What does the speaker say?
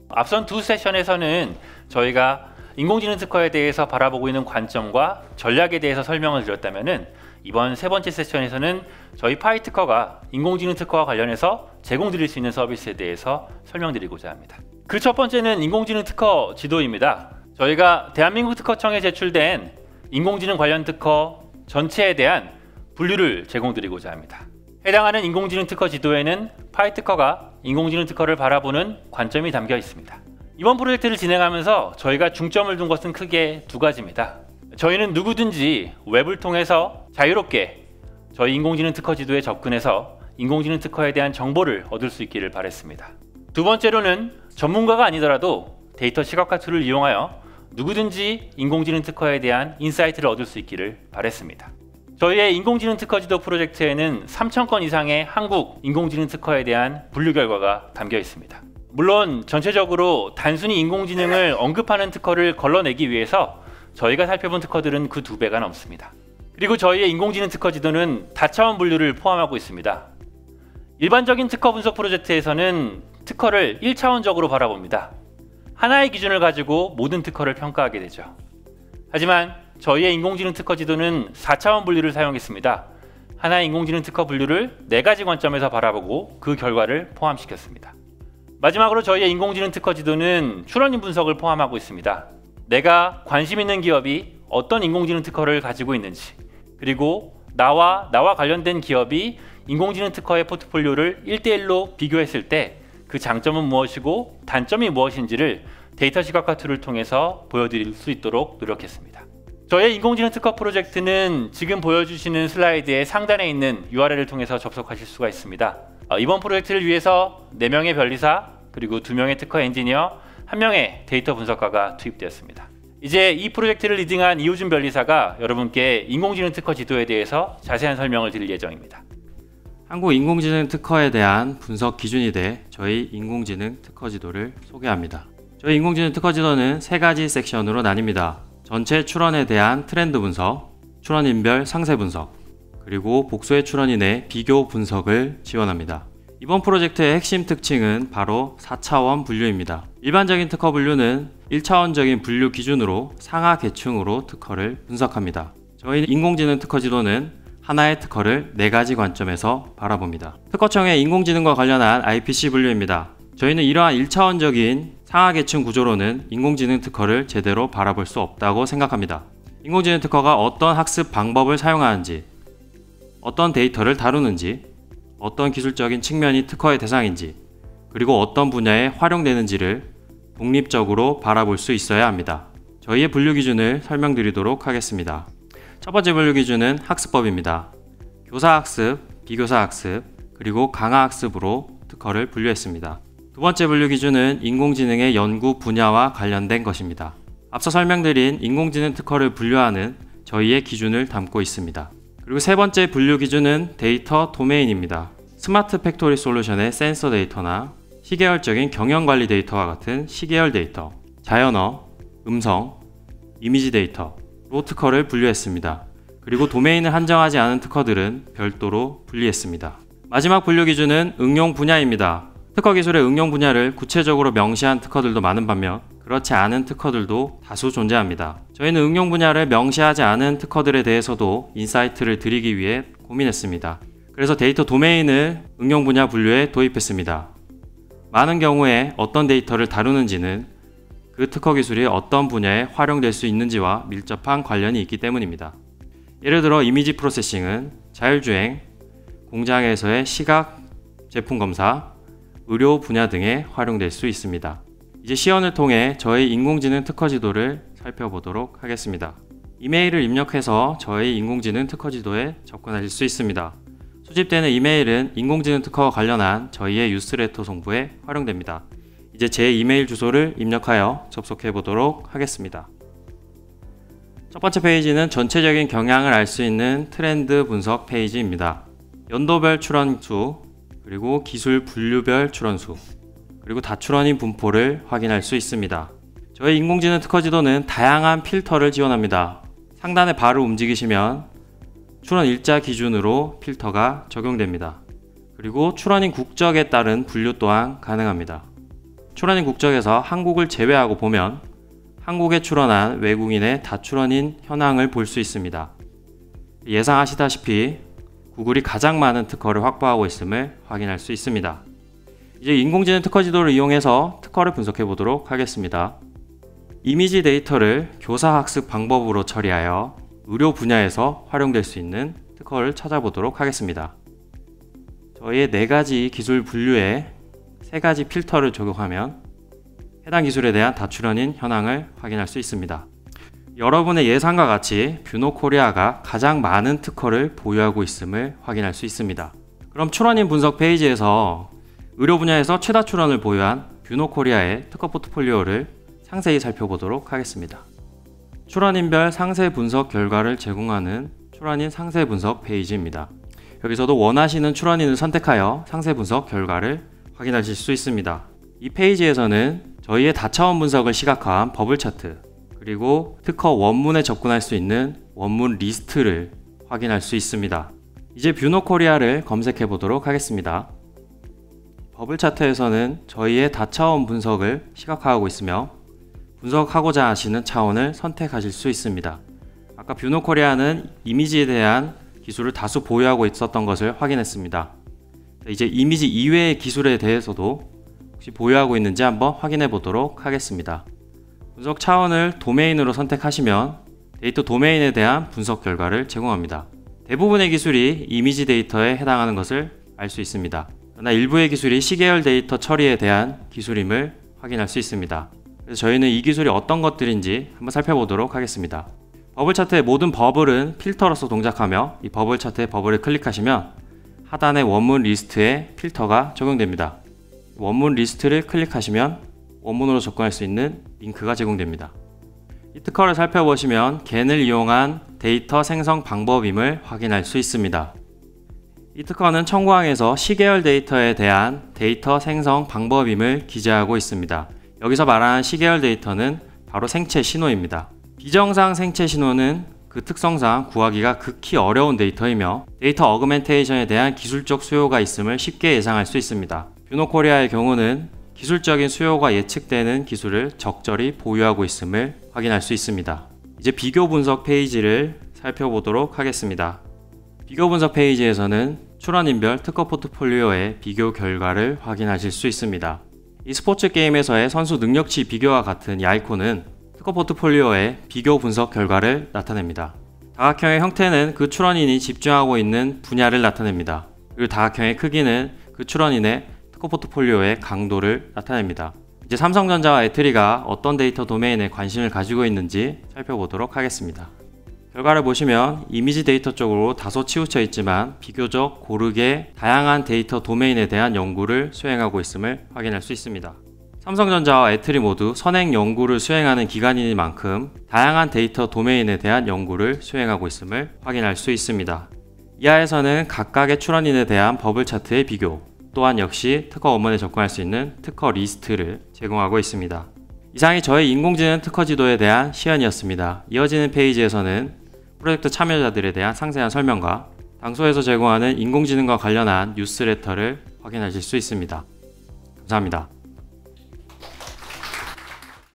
앞선 두 세션에서는 저희가 인공지능 특허에 대해서 바라보고 있는 관점과 전략에 대해서 설명을 드렸다면은 이번 세 번째 세션에서는 저희 파이 특허가 인공지능 특허와 관련해서 제공드릴 수 있는 서비스에 대해서 설명드리고자 합니다. 그 첫 번째는 인공지능 특허 지도입니다. 저희가 대한민국 특허청에 제출된 인공지능 관련 특허 전체에 대한 분류를 제공드리고자 합니다. 해당하는 인공지능 특허 지도에는 파이 특허가 인공지능 특허를 바라보는 관점이 담겨 있습니다. 이번 프로젝트를 진행하면서 저희가 중점을 둔 것은 크게 두 가지입니다. 저희는 누구든지 웹을 통해서 자유롭게 저희 인공지능 특허 지도에 접근해서 인공지능 특허에 대한 정보를 얻을 수 있기를 바랬습니다. 두 번째로는 전문가가 아니더라도 데이터 시각화 툴을 이용하여 누구든지 인공지능 특허에 대한 인사이트를 얻을 수 있기를 바랬습니다. 저희의 인공지능 특허 지도 프로젝트에는 3,000건 이상의 한국 인공지능 특허에 대한 분류 결과가 담겨 있습니다. 물론 전체적으로 단순히 인공지능을 언급하는 특허를 걸러내기 위해서 저희가 살펴본 특허들은 그 2배가 넘습니다. 그리고 저희의 인공지능 특허 지도는 다차원 분류를 포함하고 있습니다. 일반적인 특허 분석 프로젝트에서는 특허를 1차원적으로 바라봅니다. 하나의 기준을 가지고 모든 특허를 평가하게 되죠. 하지만 저희의 인공지능 특허 지도는 4차원 분류를 사용했습니다. 하나의 인공지능 특허 분류를 4가지 관점에서 바라보고 그 결과를 포함시켰습니다. 마지막으로 저희의 인공지능 특허 지도는 출원인 분석을 포함하고 있습니다. 내가 관심 있는 기업이 어떤 인공지능 특허를 가지고 있는지, 그리고 나와 관련된 기업이 인공지능 특허의 포트폴리오를 1대1로 비교했을 때 그 장점은 무엇이고 단점이 무엇인지를 데이터 시각화 툴을 통해서 보여드릴 수 있도록 노력했습니다. 저의 인공지능 특허 프로젝트는 지금 보여주시는 슬라이드의 상단에 있는 URL을 통해서 접속하실 수가 있습니다. 이번 프로젝트를 위해서 4명의 변리사, 그리고 2명의 특허 엔지니어, 1명의 데이터 분석가가 투입되었습니다. 이제 이 프로젝트를 리딩한 이우준 변리사가 여러분께 인공지능 특허 지도에 대해서 자세한 설명을 드릴 예정입니다. 한국 인공지능 특허에 대한 분석 기준이 돼 저희 인공지능 특허 지도를 소개합니다. 저희 인공지능 특허 지도는 3가지 섹션으로 나뉩니다. 전체 출원에 대한 트렌드 분석, 출원인별 상세 분석, 그리고 복수의 출원인의 비교 분석을 지원합니다. 이번 프로젝트의 핵심 특징은 바로 4차원 분류입니다. 일반적인 특허 분류는 1차원적인 분류 기준으로 상하 계층으로 특허를 분석합니다. 저희 인공지능 특허 지도는 하나의 특허를 4가지 관점에서 바라봅니다. 특허청의 인공지능과 관련한 IPC 분류입니다. 저희는 이러한 1차원적인 상하 계층 구조로는 인공지능 특허를 제대로 바라볼 수 없다고 생각합니다. 인공지능 특허가 어떤 학습 방법을 사용하는지, 어떤 데이터를 다루는지, 어떤 기술적인 측면이 특허의 대상인지, 그리고 어떤 분야에 활용되는지를 독립적으로 바라볼 수 있어야 합니다. 저희의 분류 기준을 설명드리도록 하겠습니다. 첫 번째 분류 기준은 학습법입니다. 교사학습, 비교사학습, 그리고 강화학습으로 특허를 분류했습니다. 두 번째 분류 기준은 인공지능의 연구 분야와 관련된 것입니다. 앞서 설명드린 인공지능 특허를 분류하는 저희의 기준을 담고 있습니다. 그리고 세 번째 분류 기준은 데이터 도메인입니다. 스마트 팩토리 솔루션의 센서 데이터나 시계열적인 경영관리 데이터와 같은 시계열 데이터, 자연어, 음성, 이미지 데이터로 특허를 분류했습니다. 그리고 도메인을 한정하지 않은 특허들은 별도로 분리했습니다. 마지막 분류 기준은 응용 분야입니다. 특허 기술의 응용 분야를 구체적으로 명시한 특허들도 많은 반면 그렇지 않은 특허들도 다수 존재합니다. 저희는 응용 분야를 명시하지 않은 특허들에 대해서도 인사이트를 드리기 위해 고민했습니다. 그래서 데이터 도메인을 응용 분야 분류에 도입했습니다. 많은 경우에 어떤 데이터를 다루는지는 그 특허 기술이 어떤 분야에 활용될 수 있는지와 밀접한 관련이 있기 때문입니다. 예를 들어 이미지 프로세싱은 자율주행, 공장에서의 시각, 제품 검사, 의료 분야 등에 활용될 수 있습니다. 이제 시연을 통해 저희 인공지능 특허 지도를 살펴보도록 하겠습니다. 이메일을 입력해서 저희 인공지능 특허 지도에 접근하실 수 있습니다. 수집되는 이메일은 인공지능 특허와 관련한 저희의 뉴스레터 송부에 활용됩니다. 이제 제 이메일 주소를 입력하여 접속해 보도록 하겠습니다. 첫 번째 페이지는 전체적인 경향을 알 수 있는 트렌드 분석 페이지입니다. 연도별 출원수, 그리고 기술 분류별 출원수, 그리고 다출원인 분포를 확인할 수 있습니다. 저희 인공지능 특허 지도는 다양한 필터를 지원합니다. 상단에 바로 움직이시면 출원 일자 기준으로 필터가 적용됩니다. 그리고 출원인 국적에 따른 분류 또한 가능합니다. 출원인 국적에서 한국을 제외하고 보면 한국에 출원한 외국인의 다출원인 현황을 볼 수 있습니다. 예상하시다시피 구글이 가장 많은 특허를 확보하고 있음을 확인할 수 있습니다. 이제 인공지능 특허 지도를 이용해서 특허를 분석해 보도록 하겠습니다. 이미지 데이터를 교사 학습 방법으로 처리하여 의료 분야에서 활용될 수 있는 특허를 찾아보도록 하겠습니다. 저희의 4가지 기술 분류에 3가지 필터를 적용하면 해당 기술에 대한 다출원인 현황을 확인할 수 있습니다. 여러분의 예상과 같이 뷰노코리아가 가장 많은 특허를 보유하고 있음을 확인할 수 있습니다. 그럼 출원인 분석 페이지에서 의료 분야에서 최다 출원을 보유한 뷰노코리아의 특허 포트폴리오를 상세히 살펴보도록 하겠습니다. 출원인별 상세 분석 결과를 제공하는 출원인 상세 분석 페이지입니다. 여기서도 원하시는 출원인을 선택하여 상세 분석 결과를 확인하실 수 있습니다. 이 페이지에서는 저희의 다차원 분석을 시각화한 버블 차트, 그리고 특허 원문에 접근할 수 있는 원문 리스트를 확인할 수 있습니다. 이제 뷰노코리아를 검색해 보도록 하겠습니다. 버블 차트에서는 저희의 다차원 분석을 시각화하고 있으며 분석하고자 하시는 차원을 선택하실 수 있습니다. 아까 뷰노코리아는 이미지에 대한 기술을 다수 보유하고 있었던 것을 확인했습니다. 이제 이미지 이외의 기술에 대해서도 혹시 보유하고 있는지 한번 확인해 보도록 하겠습니다. 분석 차원을 도메인으로 선택하시면 데이터 도메인에 대한 분석 결과를 제공합니다. 대부분의 기술이 이미지 데이터에 해당하는 것을 알 수 있습니다. 그러나 일부의 기술이 시계열 데이터 처리에 대한 기술임을 확인할 수 있습니다. 그래서 저희는 이 기술이 어떤 것들인지 한번 살펴보도록 하겠습니다. 버블 차트의 모든 버블은 필터로서 동작하며 이 버블 차트의 버블을 클릭하시면 하단의 원문 리스트에 필터가 적용됩니다. 원문 리스트를 클릭하시면 원문으로 접근할 수 있는 링크가 제공됩니다. 이 특허를 살펴보시면 겐을 이용한 데이터 생성 방법임을 확인할 수 있습니다. 이 특허는 청구항에서 시계열 데이터에 대한 데이터 생성 방법임을 기재하고 있습니다. 여기서 말하는 시계열 데이터는 바로 생체 신호입니다. 비정상 생체 신호는 그 특성상 구하기가 극히 어려운 데이터이며 데이터 어그멘테이션에 대한 기술적 수요가 있음을 쉽게 예상할 수 있습니다. 뷰노코리아의 경우는 기술적인 수요가 예측되는 기술을 적절히 보유하고 있음을 확인할 수 있습니다. 이제 비교 분석 페이지를 살펴보도록 하겠습니다. 비교 분석 페이지에서는 출원인별 특허 포트폴리오의 비교 결과를 확인하실 수 있습니다. 이 스포츠 게임에서의 선수 능력치 비교와 같은 이 아이콘은 특허 포트폴리오의 비교 분석 결과를 나타냅니다. 다각형의 형태는 그 출원인이 집중하고 있는 분야를 나타냅니다. 그리고 다각형의 크기는 그 출원인의 특허 포트폴리오의 강도를 나타냅니다. 이제 삼성전자와 애트리가 어떤 데이터 도메인에 관심을 가지고 있는지 살펴보도록 하겠습니다. 결과를 보시면 이미지 데이터 쪽으로 다소 치우쳐 있지만 비교적 고르게 다양한 데이터 도메인에 대한 연구를 수행하고 있음을 확인할 수 있습니다. 삼성전자와 애트리 모두 선행 연구를 수행하는 기관인 만큼 다양한 데이터 도메인에 대한 연구를 수행하고 있음을 확인할 수 있습니다. 이하에서는 각각의 출원인에 대한 버블 차트의 비교, 또한 역시 특허 원문에 접근할 수 있는 특허 리스트를 제공하고 있습니다. 이상이 저의 인공지능 특허 지도에 대한 시연이었습니다. 이어지는 페이지에서는 프로젝트 참여자들에 대한 상세한 설명과 당소에서 제공하는 인공지능과 관련한 뉴스레터를 확인하실 수 있습니다. 감사합니다.